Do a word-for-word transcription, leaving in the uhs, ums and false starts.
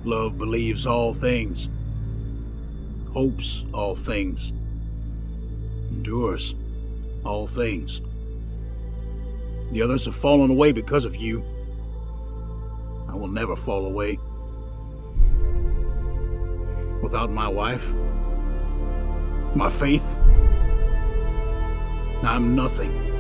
Love believes all things, hopes all things, endures all things. The others have fallen away because of you. I will never fall away. Without my wife, my faith, I'm nothing.